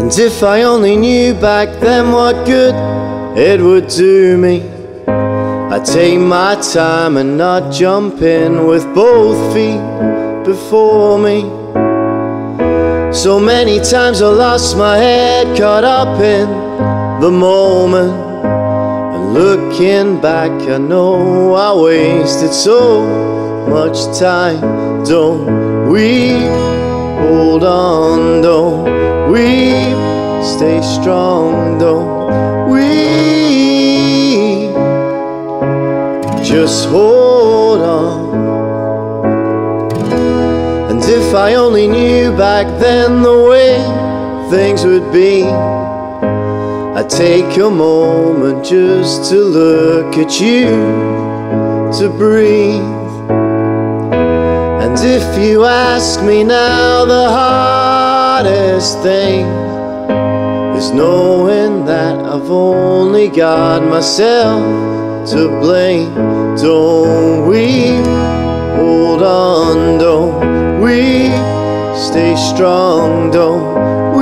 And if I only knew back then what good it would do me, I'd take my time and not jump in with both feet before me. So many times I lost my head, caught up in the moment, and looking back I know I wasted so much time. Don't weep, hold on, don't weep, stay strong, don't weep, just hold on. And if I only knew back then the way things would be, I'd take a moment just to look at you, to breathe. And if you ask me now, the hardest thing is knowing that I've only got myself to blame. Don't weep, hold on, don't weep, stay strong, don't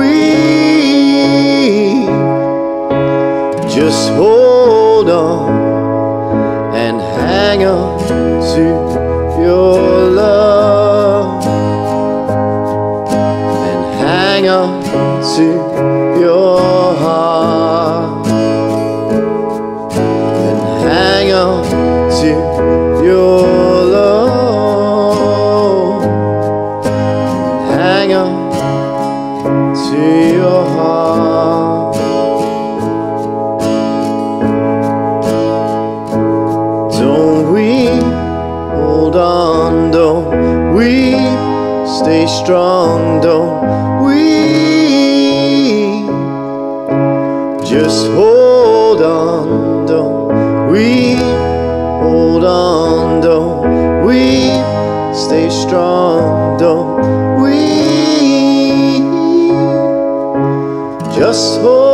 weep, just hold on and hang on to your love, and hang on to your heart, and hang on to your love, hang on to your heart. Don't weep, hold on, don't weep, stay strong, don't weep, just hold on, don't weep, hold on, don't weep, stay strong, don't weep, just hold on.